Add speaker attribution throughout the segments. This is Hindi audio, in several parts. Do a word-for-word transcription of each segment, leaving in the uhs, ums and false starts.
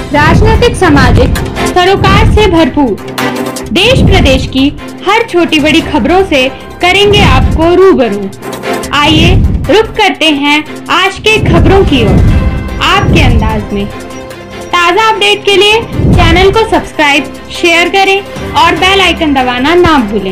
Speaker 1: राजनीतिक सामाजिक सरोकार से भरपूर देश प्रदेश की हर छोटी बड़ी खबरों से करेंगे आपको रूबरू। आइए रुक करते हैं आज के खबरों की ओर आपके अंदाज में। ताज़ा अपडेट के लिए चैनल को सब्सक्राइब, शेयर करें और बेल आइकन दबाना ना भूलें।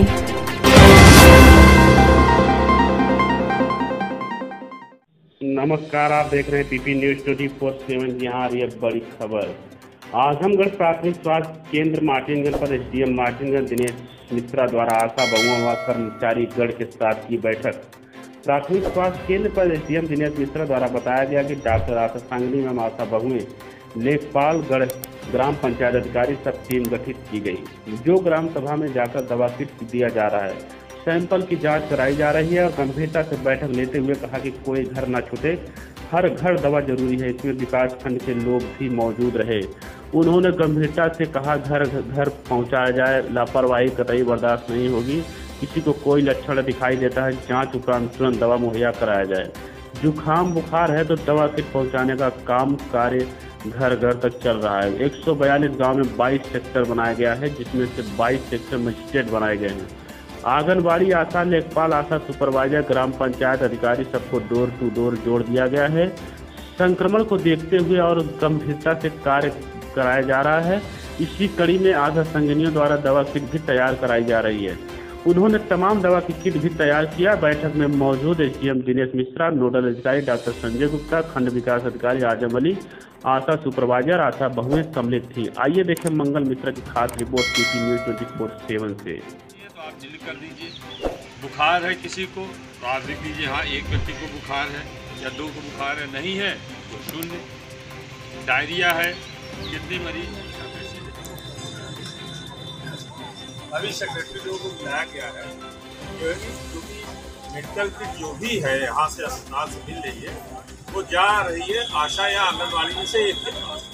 Speaker 2: नमस्कार, आप देख रहे हैं PP news twenty four seven. यहाँ आ रही है बड़ी खबर। आजमगढ़ प्राथमिक स्वास्थ्य केंद्र मार्टिनगंज पर एसडीएम मार्टिनगंज दिनेश मिश्रा द्वारा आशा बहुओं व कर्मचारी गण के साथ की बैठक। प्राथमिक स्वास्थ्य केंद्र पर एसडीएम दिनेश मिश्रा द्वारा बताया गया कि डॉक्टर आशा सांगली में आशा बहुएं लेखपालगढ़ ग्राम पंचायत अधिकारी सब टीम गठित की गई, जो ग्राम सभा में जाकर दवा किट दिया जा रहा है। सैंपल की जांच कराई जा रही है और गंभीरता से बैठक लेते हुए कहा कि कोई घर न छूटे, हर घर दवा जरूरी है। इसमें विकास खंड के लोग भी मौजूद रहे। उन्होंने गंभीरता से कहा घर घर पहुंचाया जाए, लापरवाही कतई बर्दाश्त नहीं होगी। किसी को कोई लक्षण दिखाई देता है, जांच उपरांत तुरंत दवा मुहैया कराया जाए। जुकाम बुखार है तो दवा किट पहुँचाने का काम कार्य घर घर तक चल रहा है। एक सौ बयालीस गाँव में बाईस सेक्टर बनाया गया है, जिसमें से बाईस सेक्टर मजिस्ट्रेट बनाए गए हैं। आंगनबाड़ी आशा, लेखपाल आशा, सुपरवाइजर, ग्राम पंचायत अधिकारी सबको डोर टू डोर जोड़ दिया गया है। संक्रमण को देखते हुए और गंभीरता से कार्य कराया जा रहा है। इसी कड़ी में आशा संगिनियों द्वारा दवा किट भी तैयार कराई जा रही है। उन्होंने तमाम दवा की किट भी तैयार किया। बैठक में मौजूद एसडीएम दिनेश मिश्रा, नोडल अधिकारी डॉक्टर संजय गुप्ता, खंड विकास अधिकारी आजम अली, आशा सुपरवाइजर, आशा बहुएं सम्मिलित थी। आइए देखें मंगल मिश्रा की खास report PP news twenty four seven से।
Speaker 3: तो आप जिल कर दीजिए। बुखार है किसी को तो आप लिख दीजिए हाँ एक व्यक्ति को बुखार है या दो को बुखार है, नहीं है तो शून्य। डायरिया है कितने मरीज।
Speaker 4: अभी सेक्रेटरी लोगों को बुलाया गया है क्योंकि मेडिकल किट जो भी है यहाँ से अस्पताल से मिल रही है वो जा रही है आशा या आंगनबाड़ी में से एक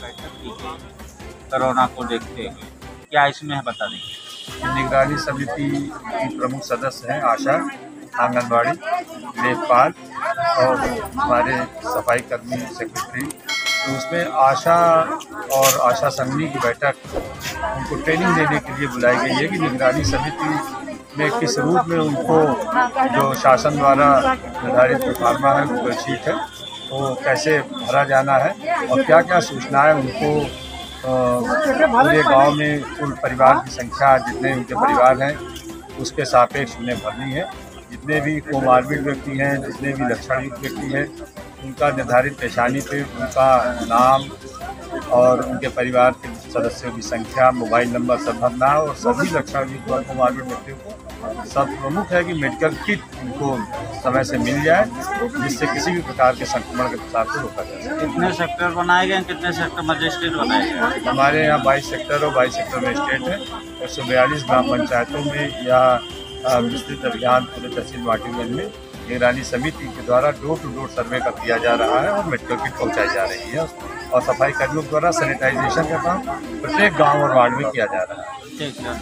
Speaker 5: कोरोना को देखते हुए क्या इसमें है बता देंगे।
Speaker 6: निगरानी समिति की प्रमुख सदस्य हैं आशा, आंगनबाड़ी, लेखपाल और हमारे सफाई कर्मी सेक्रेटरी। तो उसमें आशा और आशा संघनी की बैठक उनको ट्रेनिंग देने के लिए बुलाई गई है कि निगरानी समिति में किस रूप में उनको जो शासन द्वारा निर्धारित फार्मा है, गूगल शीट है, वो कैसे भरा जाना है और क्या क्या सूचनाएं उनको पूरे गांव में कुल परिवार की संख्या जितने उनके परिवार हैं उसके सापेक्ष उन्हें भरनी है। जितने भी कोमार्बिड व्यक्ति हैं, जितने भी लक्षणयुक्त व्यक्ति हैं, उनका निर्धारित पेशानी पे उनका नाम और उनके परिवार के सदस्यों की संख्या, मोबाइल नंबर सब भरना है और सभी लक्षणयुक्त और कोमार्बिड व्यक्तियों को सब प्रमुख है कि मेडिकल किट उनको समय से मिल जाए, जिससे किसी भी प्रकार के संक्रमण के प्रसार को रोका जा सके।
Speaker 5: कितने सेक्टर बनाए गए, कितने सेक्टर मजिस्ट्रेट बनाए गए?
Speaker 6: हमारे यहाँ बाईस सेक्टर और बाईस सेक्टर मजिस्ट्रेट है। एक सौ बयालीस ग्राम पंचायतों में यह विस्तृत अभियान पूरे तहसील मार्टिनगंज में निगरानी समिति के द्वारा डोर टू डोर सर्वे का किया जा रहा है और मेडिकल किट पहुँचाई जा रही है और सफाई कर्मियों द्वारा सैनिटाइजेशन का काम प्रत्येक गाँव और वार्ड में किया जा रहा है।
Speaker 5: ठीक है।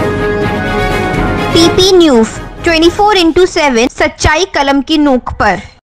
Speaker 7: PP news twenty four into seven, सच्चाई कलम की नोक पर।